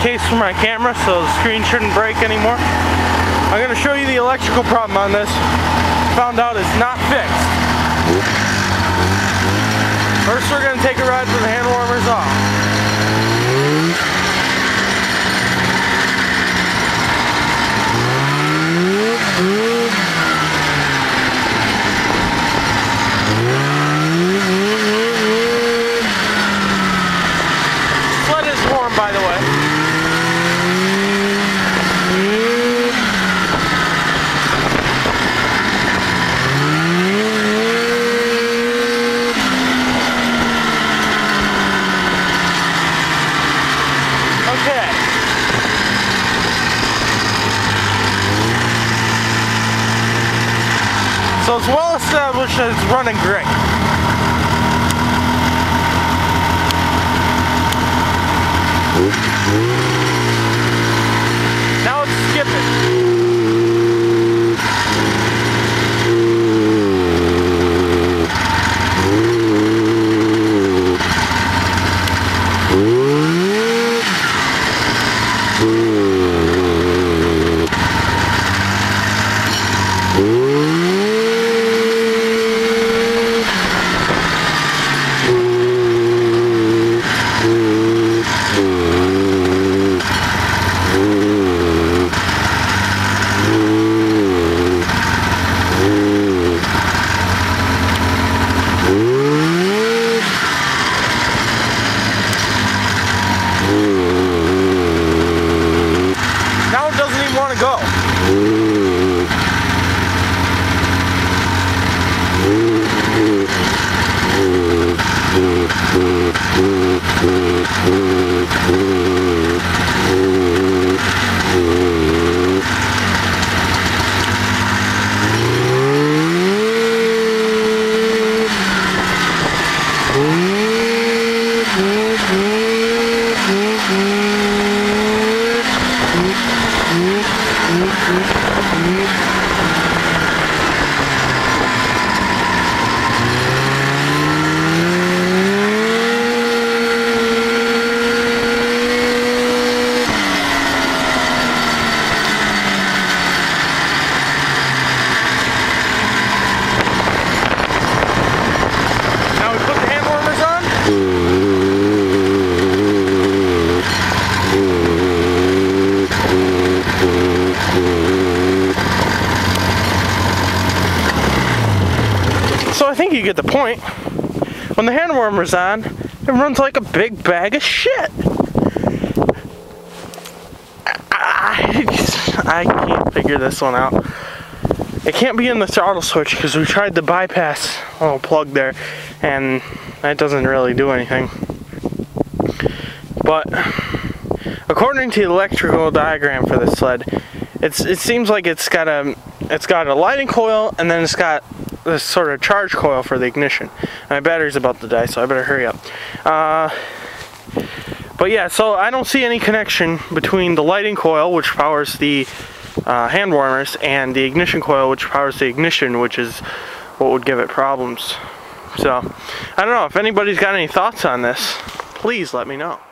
case for my camera, so the screen shouldn't break anymore. I'm going to show you the electrical problem on this. Found out it's not fixed. First we're going to take a ride with the hand warmers off. Sled is warm, by the way. So it's well established that it's running great. Now it's skipping. Now it doesn't even want to go. So I think you get the point. When the hand warmer's on, it runs like a big bag of shit. I can't figure this one out. It can't be in the throttle switch because we tried the bypass little plug there and that doesn't really do anything. But according to the electrical diagram for this sled, it seems like it's got a lighting coil and then it's got this sort of charge coil for the ignition. My battery's about to die, so I better hurry up. But yeah, so I don't see any connection between the lighting coil, which powers the hand warmers, and the ignition coil, which powers the ignition, which is what would give it problems. So, I don't know, if anybody's got any thoughts on this, please let me know.